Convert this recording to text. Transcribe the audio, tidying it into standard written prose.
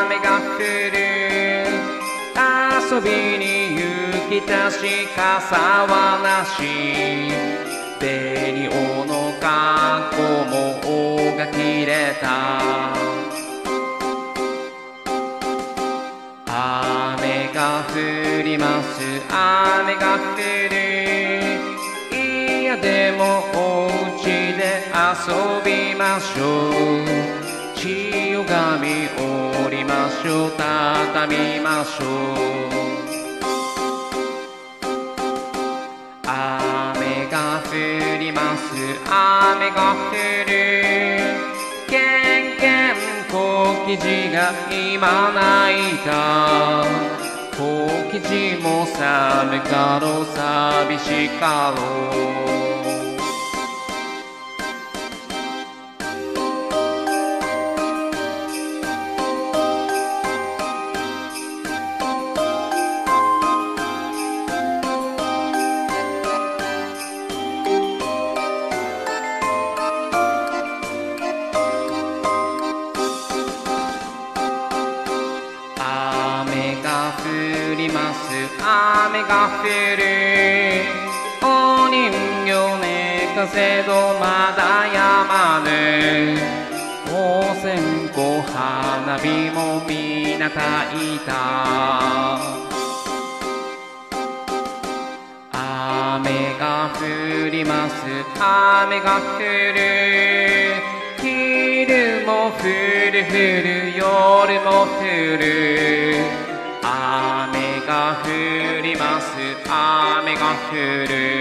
雨が降る遊びに行きたし傘はなし紅王の格好も尾が切れた雨が降ります雨が降る嫌でもお家で遊びましょう千代紙折りましょう畳みましょう雨が降ります雨が降るけんけん小生地が今泣いた小生地も寒かろう寂しかろう雨が降るお人形寝かせどまだやまぬお線香花火もみなたいた雨が降ります雨が降る昼も降る降る夜も降る雨が降ります雨が降る